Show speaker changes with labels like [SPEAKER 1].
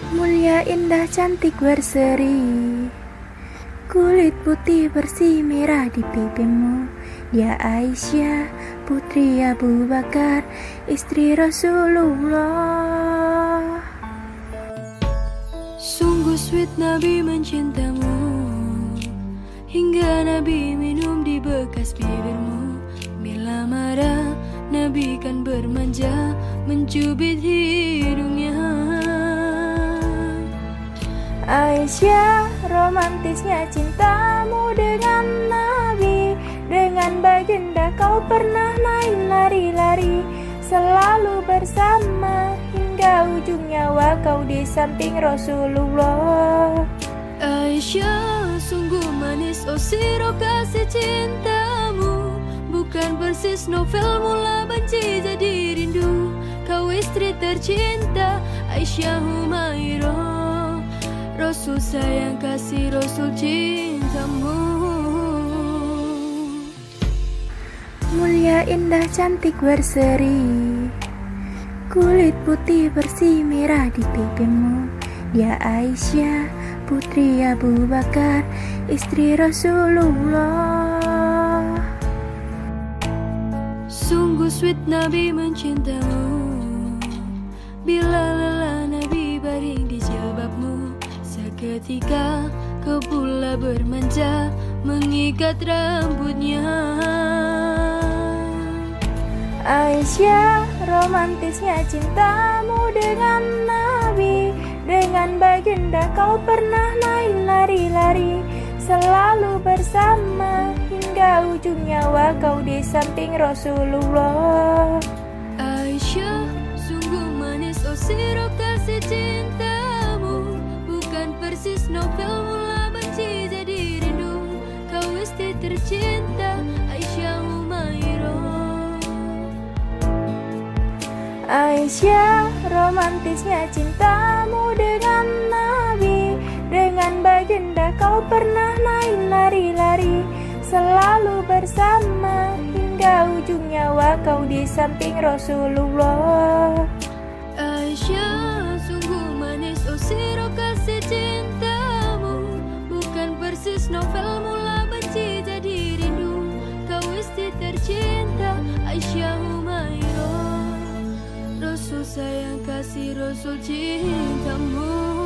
[SPEAKER 1] Mulia, indah, cantik, berseri, kulit putih bersih merah di pipimu. Dia Aisyah, putri Abu Bakar, istri Rasulullah.
[SPEAKER 2] Sungguh sweet Nabi mencintamu, hingga Nabi minum di bekas bibirmu. Bila marah, Nabi kan bermanja, mencubit hidungnya.
[SPEAKER 1] Aisyah, romantisnya cintamu dengan Nabi. Dengan baginda kau pernah main lari-lari, selalu bersama hingga ujung nyawa kau di samping Rasulullah.
[SPEAKER 2] Aisyah, sungguh manis oh sirah kasih cintamu, bukan persis novel mula benci jadi rindu. Kau istri tercinta Aisyah Humairah, Rasul sayang kasih Rasul cintamu.
[SPEAKER 1] Mulia, indah, cantik, berseri, kulit putih bersih merah di pipimu. Dia Aisyah, putri Abu Bakar, istri Rasulullah.
[SPEAKER 2] Sungguh sweet Nabi mencintamu, bila lelah Nabi baring di jilbabmu. Seketika kau pula bermanja, mengikat rambutnya.
[SPEAKER 1] Aisyah, romantisnya cintamu dengan Nabi. Dengan baginda kau pernah main lari-lari, selalu bersama hingga ujung nyawa kau di samping Rasulullah.
[SPEAKER 2] Aisyah, sungguh manis oh sirah kasih cintamu, bukan persis novel mula benci jadi rindu. Kau istri tercinta Aisyah Humairah.
[SPEAKER 1] Aisyah, romantisnya cintamu dengan Nabi. Dengan baginda kau pernah main lari-lari, selalu bersama hingga ujung nyawa kau di samping Rasulullah.
[SPEAKER 2] Aisyah, sungguh manis oh sirah kasih cintamu, bukan persis novel mula benci jadi rindu. Kau istri tercinta Aisyah Humairah, Rasul sayang kasih Rasul cintamu.